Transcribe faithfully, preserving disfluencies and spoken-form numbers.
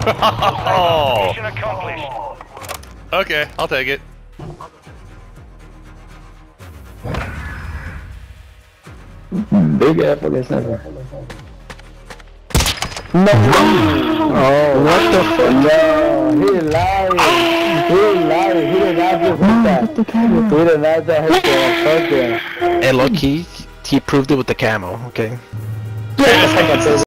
Oh. Mission accomplished. Okay, I'll take it. Big ass fucking sniper. No! Oh, what the fuck? No, he lying. He lying. He did not just hit that. He did not just hit that. Fuck yeah. And low key, he proved it with the camo, okay? Yeah,